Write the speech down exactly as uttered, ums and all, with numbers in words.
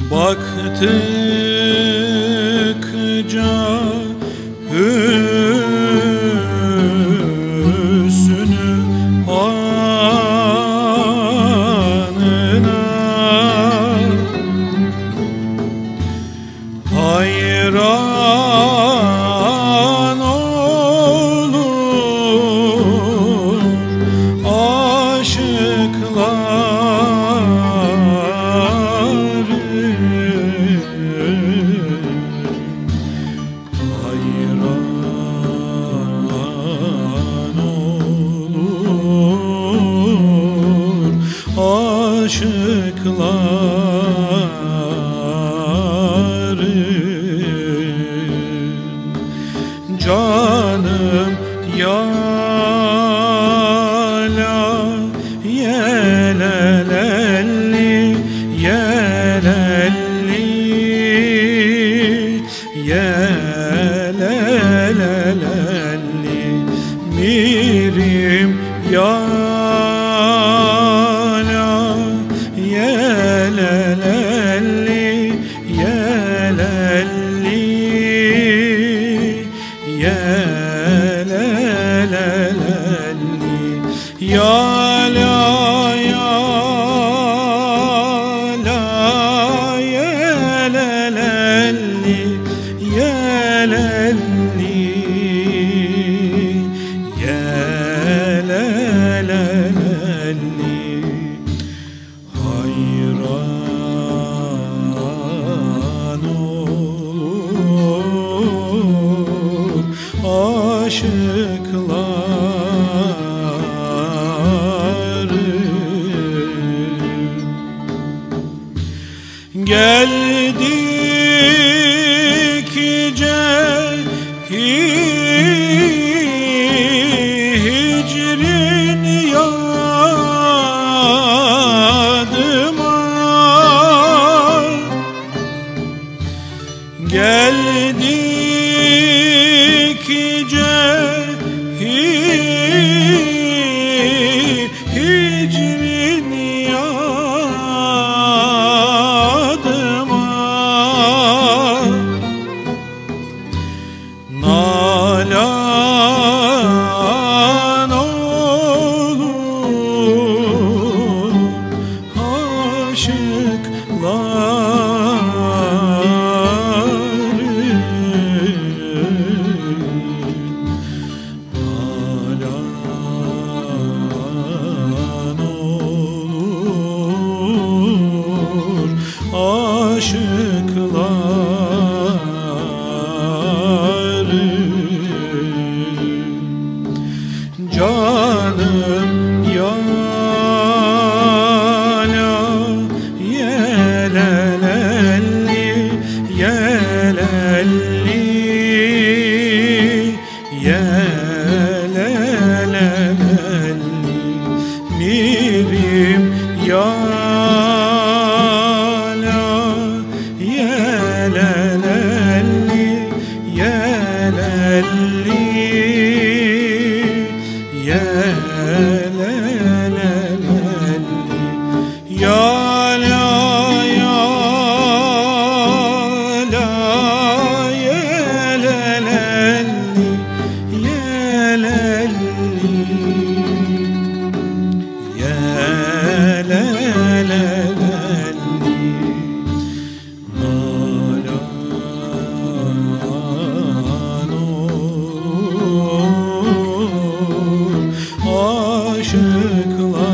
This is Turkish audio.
Baktıkça hüsnü anına hayran olur aşıklar. Hayran olur aşıklar. Canım yala yelelelli yelelli yelelelli mirim yala yelelelli yelelli yelelelli yala yala yelelelli yelelli yelelelli hayran olur aşıklar. Geldikçe hicrin yadıma geldikçe hicrin yadıma nalan olur aşıklar. Nalan olur aşıklar. Canım yala yelelelli yelelli yelelelli mirim yala yelelelli yelelli yelelelli yala yala yelelelli yelelli yelelelli nalan olur aşıklar.